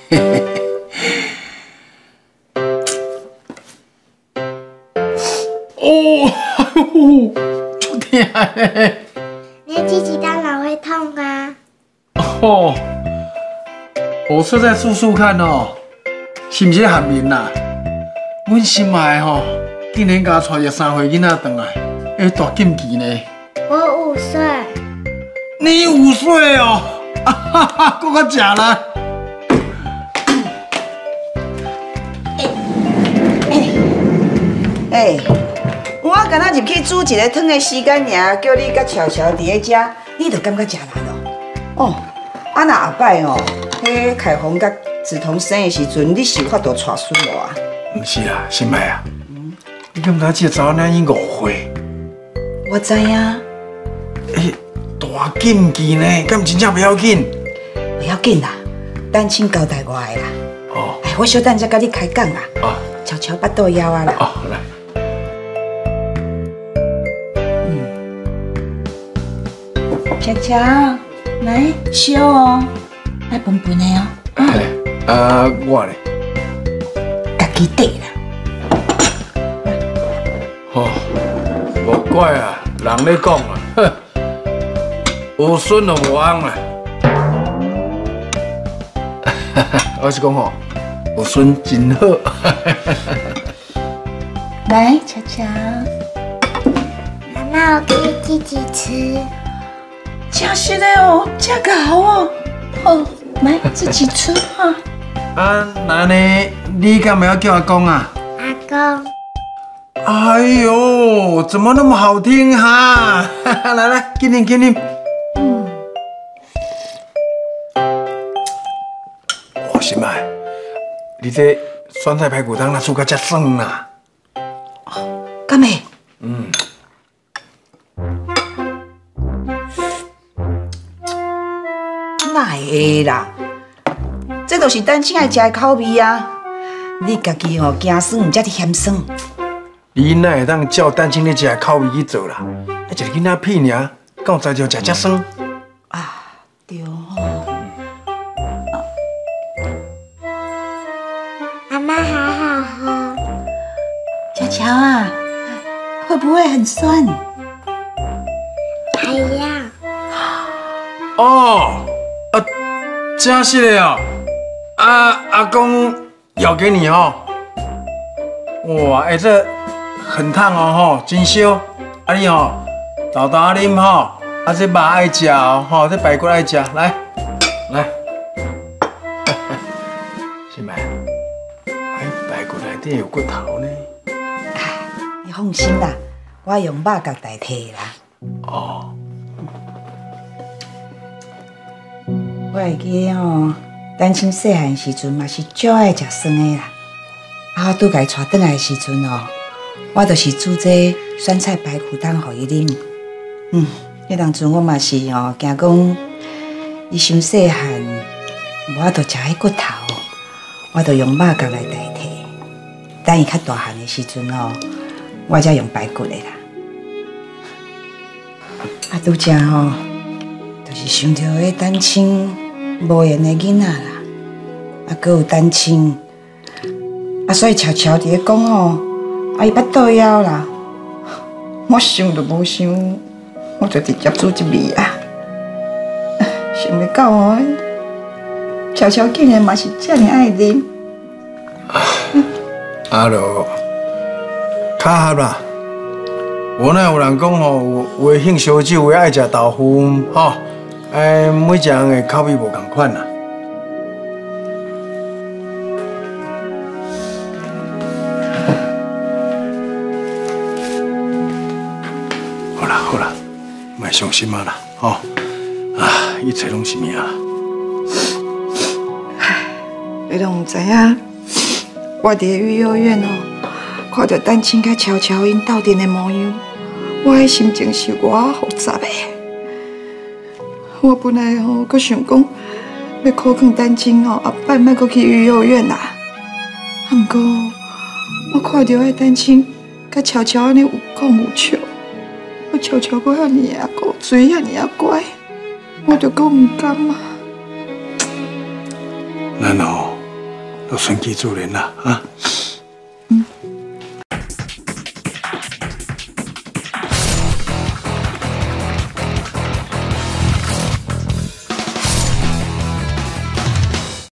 哦，足痛的。 你的鸡鸡当然会痛啊。 哦，我说再数数看哦，是不是寒眠啦？阮心爱吼，今年家带着3岁囡仔回来，要大禁忌呢。 我5岁。 你5岁哦，啊哈哈，搁较食啦。 我刚才入去煮一个汤的时间尔，叫你甲悄悄伫咧食，你就感觉食力咯。哦，啊那后摆哦，迄凯虹甲梓潼生的时阵，你是有法度带孙无啊？ 唔是啦，心爱啊，你敢知这个查某囡已5岁？ 我知影。 大禁忌呢，敢真正不要紧？ 不要紧啦，等请交代我的啦。 哦， 哎，我小等才甲你开讲啦。 啊， 悄悄巴肚枵啊啦。 哦，来。 悄悄，来烧哦，来笨笨的哦。 我咧， 家己底啦。 哦，无怪啊，人咧讲啊，哼，有孙就无翁啦。我是讲吼，有孙真好。 来，悄悄， 妈妈，我可以自己吃。 真实的哦，真好哦。好，来自己吃哈。 啊，那呢？你干嘛要叫阿公啊？ 阿公。 哎呦，怎么那么好听哈？来来，给你给你。哇，心爱，你这酸菜排骨汤那煮甲遮爽啦。 干妹。哪会啦？这都是单亲爱食的口味啊！你家己哦惊酸，唔才是嫌酸。 你哪会当照单亲咧食的口味去做啦？一个囡仔屁尔，敢有才着食遮酸？ 啊，对哦。 妈妈好好喝。 悄悄啊，会不会很酸？ 还一样。 哦，真是的哦。阿公舀给你哦。哇，这很烫哦吼，真烧。啊你吼，豆豆啊啉吼，这肉爱食哦吼，这排骨爱食，来来。是咪？排骨内底有骨头呢。 你放心啦，我用肉甲代替啦。 哦。 我会记吼，单亲细汉时阵嘛是足爱食酸的啦。我拄家带转来的时阵哦，我就是煮这酸菜排骨汤互伊啉。迄当阵我嘛是哦，惊讲伊伤细汉，无法度食迄骨头，我就用肉甲来代替。等伊较大汉的时阵哦，我才用排骨的啦。拄则吼，就是想到迄单亲无缘的囡仔啦，搁有单亲，所以悄悄伫咧讲吼，伊巴肚枵啦，我想都无想，我就直接煮一味啊，想袂到哦，悄悄竟然嘛是遮尔爱啉。 就较合啦。我那有人讲吼，有的兴烧酒，有的爱食豆腐，吼，每一个人的口味无同款啦。好啦好啦，莫伤心啊啦，吼，一切拢是命啦。 你拢知影，我伫育幼院哦，看到单亲甲悄悄因斗阵的模样，我的心情是偌复杂的。我本来吼，阁想讲要考劝单亲吼，后摆莫阁去育幼院啦。毋过我看到迄单亲甲悄悄安尼有讲有笑，我悄悄阁遐尔啊古锥，遐尔啊乖，我就阁毋甘啊。 咱哦， 都顺其自然啦，啊。